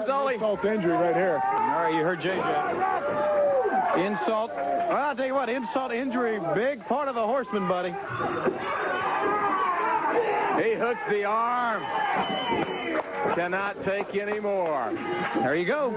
Ollie. Insult to injury right here. All right, you heard JJ. Insult. Well, I'll tell you what, insult to injury, big part of the Horseman, buddy. He hooks the arm. Cannot take any more. There you go.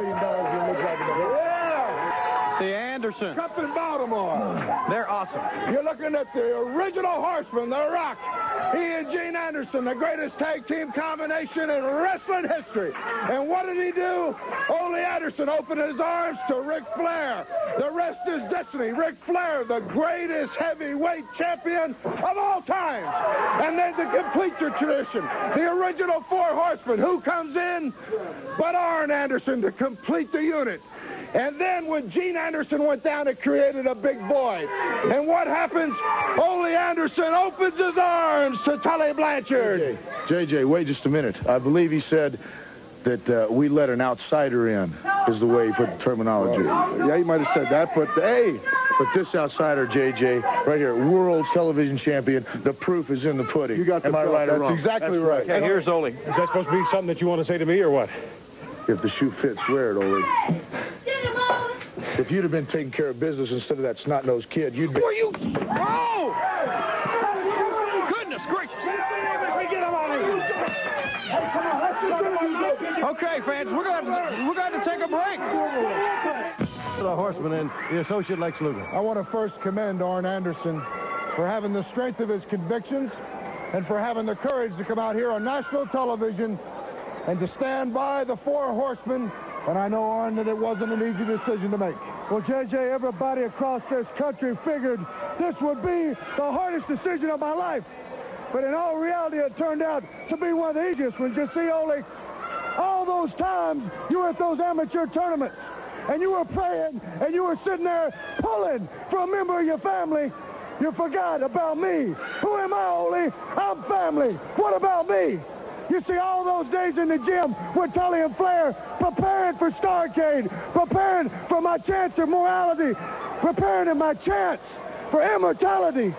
The Anderson. Cup in Baltimore. They're awesome. You're looking at the original Horseman, The Rock. He and Gene Anderson, the greatest tag team combination in wrestling history. And what did he do? Ole Anderson opened his arms to Ric Flair. The rest is destiny. Ric Flair, the greatest heavyweight champion of all time. And then to complete your tradition, the original Four Horsemen. Who comes in but Arn Anderson to complete the unit? And then when Gene Anderson went down, it created a big void. And what happens? Ole Anderson opens his arms to Tully Blanchard. JJ, wait just a minute. I believe he said that we let an outsider in, is the way he put the terminology. Yeah, he might have said that, but hey, but this outsider, JJ, right here, world television champion, the proof is in the pudding. You got the Am I right or wrong? That's exactly right. Okay, here's Ole. Is that supposed to be something that you want to say to me or what? If the shoe fits, wear it, Ole. If you'd have been taking care of business instead of that snot-nosed kid, you'd be... Were you? Oh! Goodness gracious! Okay, fans, we're going to take a break. The Horseman and the associate Lex Luger. I want to first commend Arn Anderson for having the strength of his convictions and for having the courage to come out here on national television and to stand by the Four Horsemen. And I know, Arn, that it wasn't an easy decision to make. Well, JJ, everybody across this country figured this would be the hardest decision of my life. But in all reality, it turned out to be one of the easiest ones. You see, Ole, all those times you were at those amateur tournaments, and you were praying, and you were sitting there pulling for a member of your family, you forgot about me. Who am I, Ole? I'm family. What about me? You see, all those days in the gym with Tully and Flair, preparing for Starrcade, preparing for my chance of morality, preparing for my chance for immortality.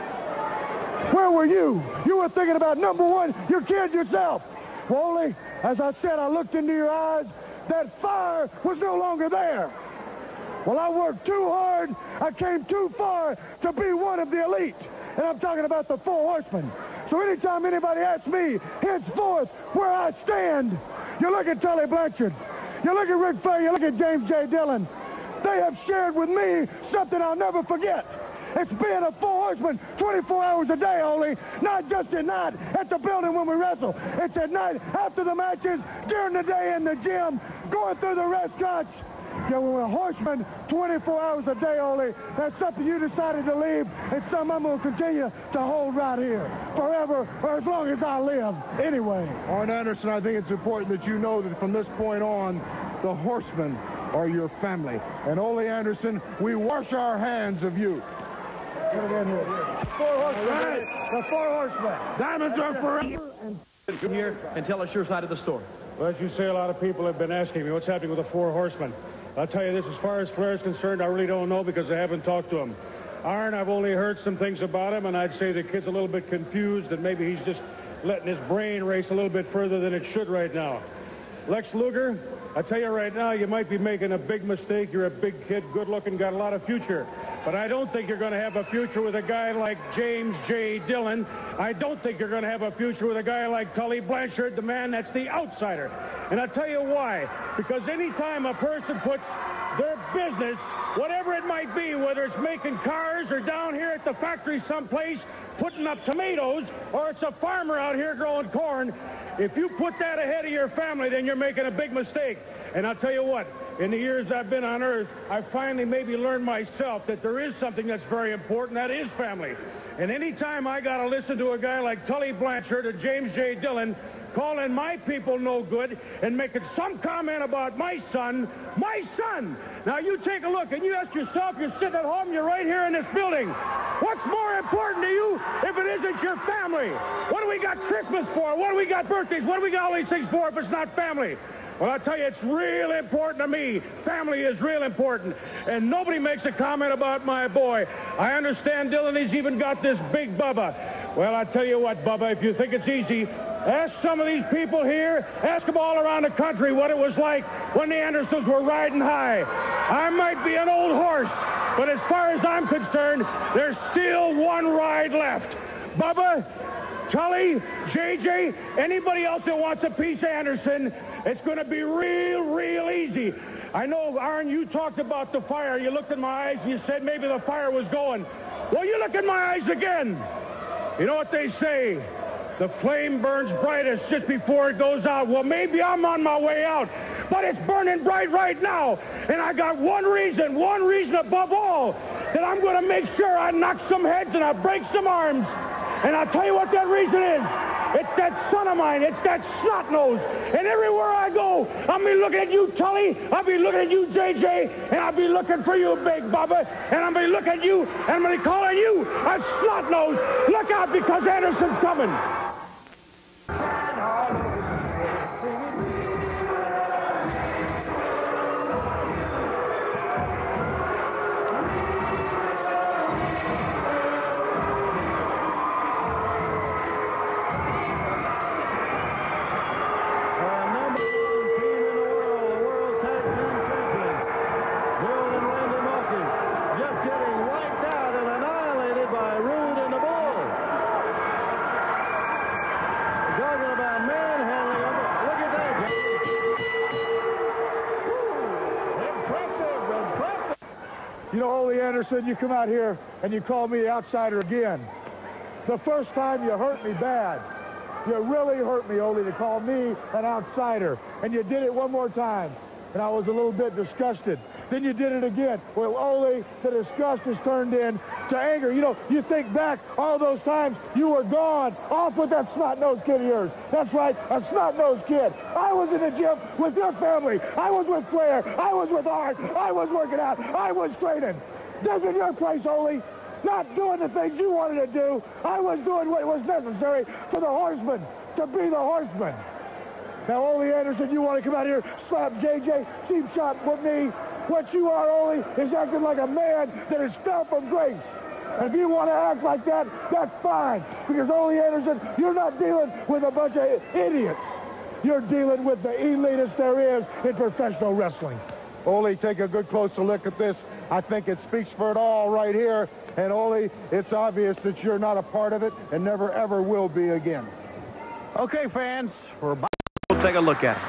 Where were you? You were thinking about, number one, your kid yourself. Well, Ole, as I said, I looked into your eyes. That fire was no longer there. Well, I worked too hard. I came too far to be one of the elite. And I'm talking about the Four Horsemen. So anytime anybody asks me, henceforth, where I stand, you look at Tully Blanchard, you look at Ric Flair, you look at James J. Dillon. They have shared with me something I'll never forget. It's being a Four Horseman 24 hours a day, Ole. Not just at night at the building when we wrestle. It's at night after the matches, during the day in the gym, going through the restaurants. Yeah, we're a horseman 24 hours a day, Ole. That's something you decided to leave, and something I'm going to continue to hold right here forever, or as long as I live. Anyway. Arn Anderson, I think it's important that you know that from this point on, the Horsemen are your family. And Ole Anderson, we wash our hands of you. Put it in here. Four Horsemen. Right. The Four Horsemen. Diamonds are forever. Come here and tell us your side of the story. Well, as you say, a lot of people have been asking me what's happening with the Four Horsemen. I'll tell you this, as far as Flair is concerned, I really don't know because I haven't talked to him. Arn, I've only heard some things about him, and I'd say the kid's a little bit confused, and maybe he's just letting his brain race a little bit further than it should right now. Lex Luger, I tell you right now, you might be making a big mistake. You're a big kid, good-looking, got a lot of future. But I don't think you're going to have a future with a guy like James J. Dillon. I don't think you're going to have a future with a guy like Tully Blanchard, the man that's the outsider. And I'll tell you why. Because anytime a person puts their business, whatever it might be, whether it's making cars or down here at the factory someplace, putting up tomatoes, or it's a farmer out here growing corn, if you put that ahead of your family, then you're making a big mistake. And I'll tell you what, in the years I've been on Earth, I finally maybe learned myself that there is something that's very important, that is family. And anytime I got to listen to a guy like Tully Blanchard or James J. Dillon calling my people no good and making some comment about my son. Now you take a look and you ask yourself, you're sitting at home, you're right here in this building. What's more important to you if it isn't your family? What do we got Christmas for? What do we got birthdays? What do we got all these things for if it's not family? Well, I tell you, it's real important to me. Family is real important. And nobody makes a comment about my boy. I understand Dillon, he's even got this big Bubba. Well, I tell you what, Bubba, if you think it's easy, Ask some of these people here, ask them all around the country what it was like when the Andersons were riding high. I might be an old horse, but as far as I'm concerned, there's still one ride left. Bubba, Tully, JJ, anybody else that wants a piece of Anderson, it's going to be real easy. I know, Arn, you talked about the fire. You looked in my eyes and you said maybe the fire was going. Well, you look in my eyes again. You know what they say? The flame burns brightest just before it goes out. Well, maybe I'm on my way out, but it's burning bright right now. And I got one reason above all, that I'm going to make sure I knock some heads and I break some arms. And I'll tell you what that reason is. It's that son of mine. It's that snot nose. And everywhere I go, I'll be looking at you, Tully. I'll be looking at you, JJ. And I'll be looking for you, Big Bubba. And I'll be looking at you, and I'm going to be calling you a snot nose. Look out, because Anderson's coming. You know, Ole Anderson, you come out here and you call me outsider again. The first time you hurt me bad. You really hurt me, Ole, to call me an outsider. And you did it one more time, and I was a little bit disgusted. Then you did it again. Well, Ole, the disgust has turned into anger. You know, you think back all those times you were gone, off with that snot-nosed kid of yours. That's right, a snot-nosed kid. I was in the gym with your family. I was with Flair. I was with Art. I was working out. I was training. This is your place, Ole. Not doing the things you wanted to do. I was doing what was necessary for the Horsemen, to be the Horsemen. Now, Ole Anderson, you want to come out here, slap JJ, cheap shot with me. What you are, Ole, is acting like a man that is fell from grace. And if you want to act like that, that's fine. Because, Ole Anderson, you're not dealing with a bunch of idiots. You're dealing with the elitist there is in professional wrestling. Ole, take a good closer look at this. I think it speaks for it all right here. And, Ole, it's obvious that you're not a part of it and never, ever will be again. Okay, fans, we're about to take a look at it.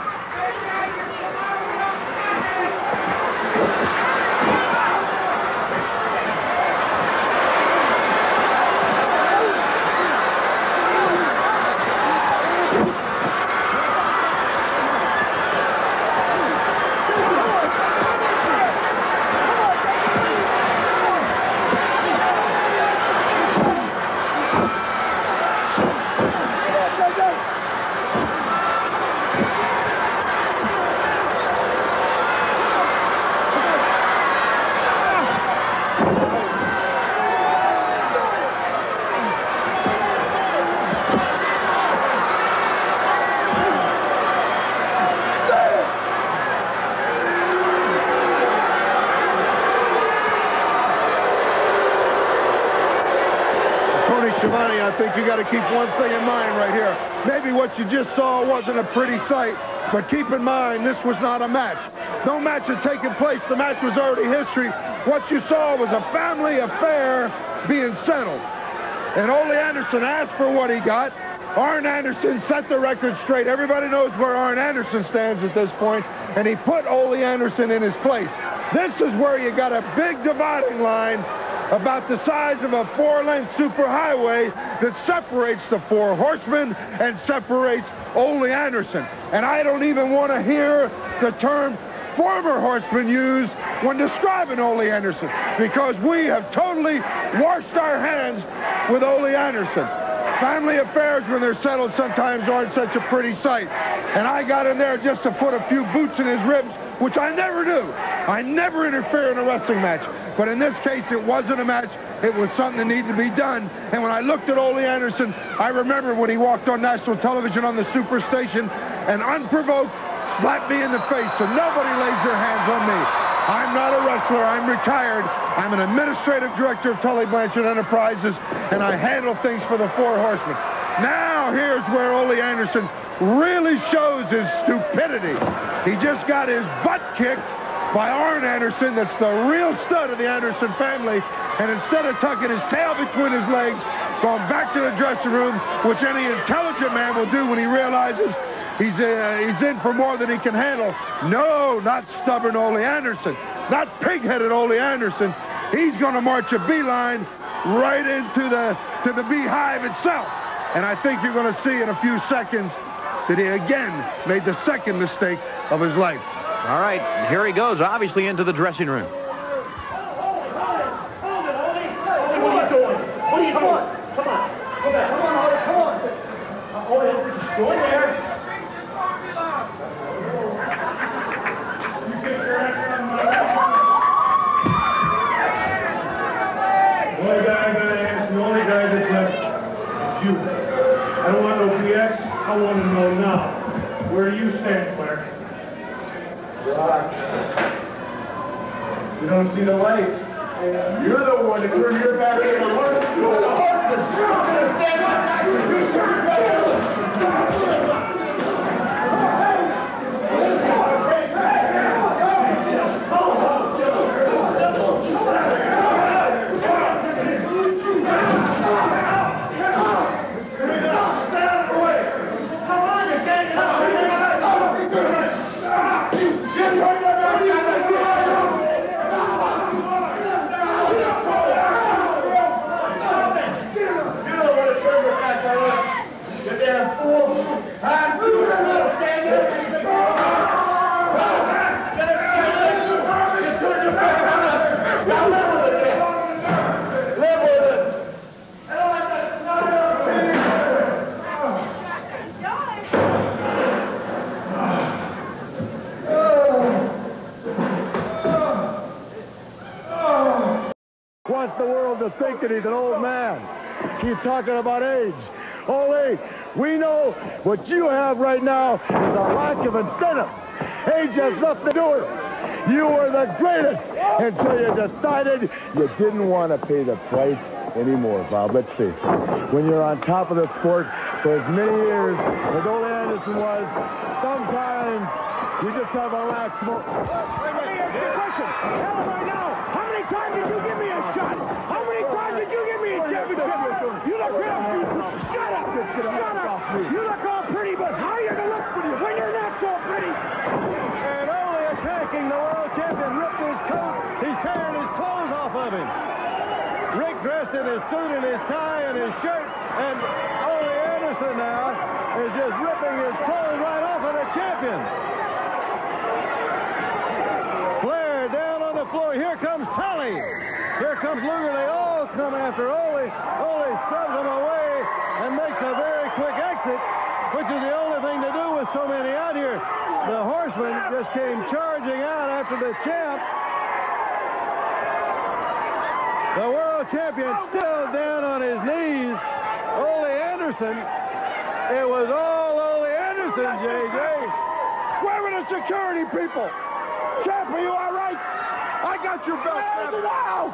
I think you got to keep one thing in mind right here. Maybe what you just saw wasn't a pretty sight, but keep in mind this was not a match. No match had taken place. The match was already history. What you saw was a family affair being settled. And Ole Anderson asked for what he got. Arn Anderson set the record straight. Everybody knows where Arn Anderson stands at this point, and he put Ole Anderson in his place. This is where you got a big dividing line about the size of a 4-lane superhighway that separates the Four Horsemen and separates Ole Anderson. And I don't even want to hear the term former horseman used when describing Ole Anderson, because we have totally washed our hands with Ole Anderson. Family affairs, when they're settled, sometimes aren't such a pretty sight. And I got in there just to put a few boots in his ribs, which I never do. I never interfere in a wrestling match. But in this case, it wasn't a match. It was something that needed to be done. And when I looked at Ole Anderson, I remember when he walked on national television on the Superstation and unprovoked slapped me in the face. So nobody lays their hands on me. I'm not a wrestler. I'm retired. I'm an administrative director of Tully Blanchard Enterprises, and I handle things for the Four Horsemen. Now here's where Ole Anderson really shows his stupidity. He just got his butt kicked by Arn Anderson. That's the real stud of the Anderson family. And instead of tucking his tail between his legs, going back to the dressing room, which any intelligent man will do when he realizes he's in for more than he can handle. No, not stubborn Ole Anderson. Not pig-headed Ole Anderson. He's going to march a beeline right into the beehive itself. And I think you're going to see in a few seconds that he again made the second mistake of his life. All right, here he goes, obviously into the dressing room. I don't want no BS. I want to know now. Where do you stand, Clark? You don't see the light. You're the one that turned your back to the horse. You're the horse. Stand up. You turn back. Wants the world to think that he's an old man. Keep talking about age. Ole, we know what you have right now is a lack of incentive. Age has nothing to do with it. You were the greatest until you decided you didn't want to pay the price anymore, Bob. Let's see. When you're on top of the sport for as many years as Ole Anderson was, sometimes you just have a lax moment. Let me ask you a question. Tell him right now. How many times did you give me a shot? How many times did you give me a championship? You look real. Shut up. Shut up. You look all pretty, but how are you going to look when you're not so pretty? And Ole attacking the world champion, ripped his coat. He's tearing his clothes off of him. Rick dressed in his suit and his tie and his shirt, and Ole Anderson now is just ripping his clothes right off of the champion. Flair down on the floor. Here comes Tully. Here comes Luger. They all come after Ole. Ole shoves them away and makes a very quick exit, which is the only thing to do with so many out here. The Horsemen just came charging out after the champ. The world champion still down on his knees. Ole Anderson. It was all Ole Anderson, J.J. Where are the security people? Champ, are you all right? I got your belt. Now!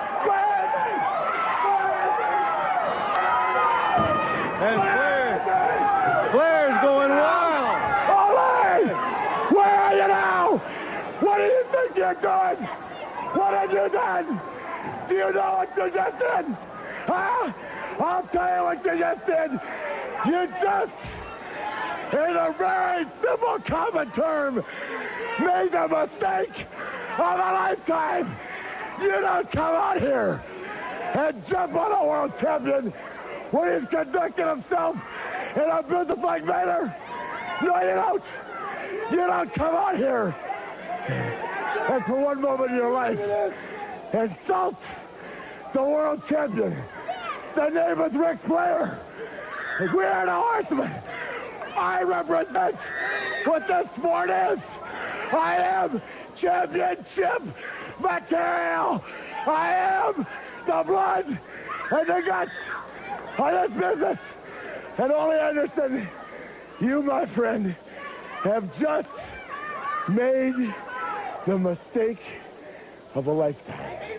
And Flair's going wild. Ole! Where are you now? What do you think you're doing? What have you done? Do you know what you just did? Huh? I'll tell you what you just did. You just, in a very simple common term, made the mistake of a lifetime. You don't come out here and jump on a world champion when he's conducting himself in a business-like manner. No, you don't. You don't come out here and for one moment in your life insult the world champion. The name is Ric Flair. We are the Horsemen. I represent what this sport is. I am championship material. I am the blood and the guts of this business. And Ole Anderson, you, my friend, have just made the mistake of a lifetime.